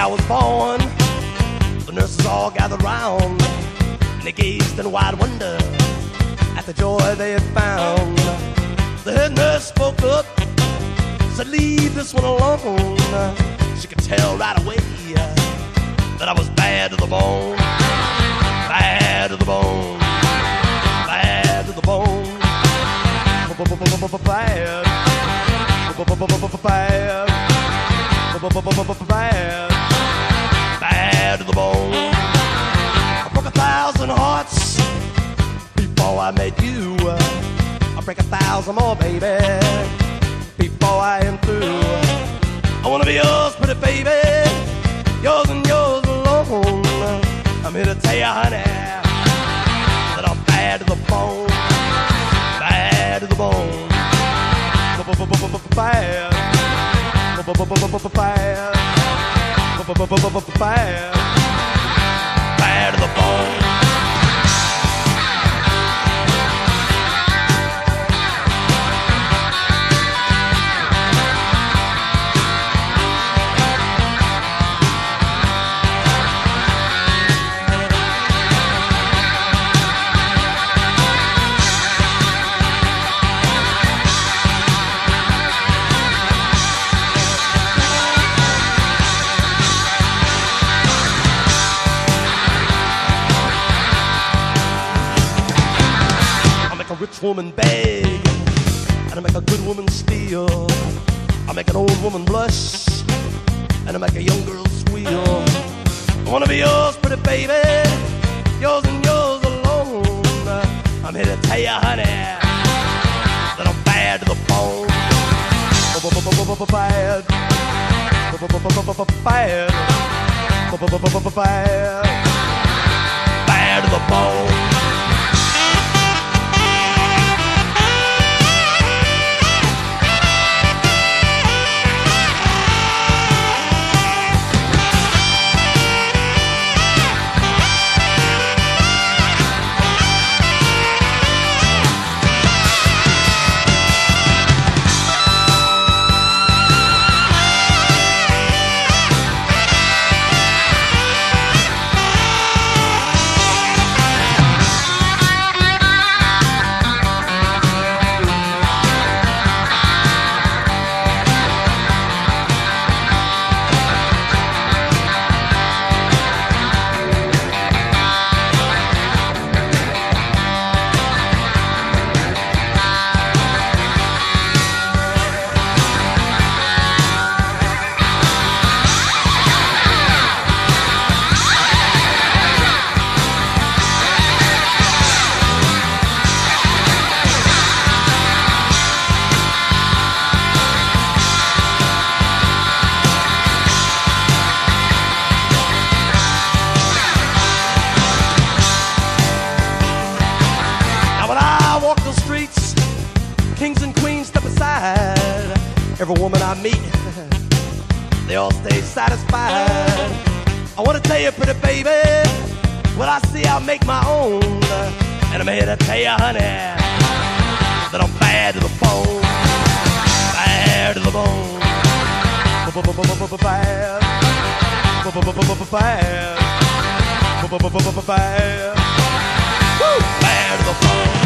I was born, the nurses all gathered round, and they gazed in wide wonder at the joy they had found. The head nurse spoke up, said, "Leave this one alone." She could tell right away that I was bad to the bone, bad to the bone, bad to the bone, bad, bad, bad to the bone. I broke 1,000 hearts before I met you. I'll break 1,000 more, baby, before I am through. I wanna be yours, pretty baby, yours and yours alone. I'm here to tell you, honey, that I'm bad to the bone, bad to the bone, bad, bad, bad to the bone. A rich woman beg, and I make a good woman steal. I make an old woman blush, and I make a young girl squeal. I wanna be yours, pretty baby, yours and yours alone. I'm here to tell you, honey, that I'm bad to the bone, bad, bad, bad to the bone. Kings and queens step aside. Every woman I meet, they all stay satisfied. I wanna tell you, pretty baby, what I see I'll make my own. And I'm here to tell you, honey, that I'm bad to the bone, bad to the bone, bad, bad, bad, bad to the bone.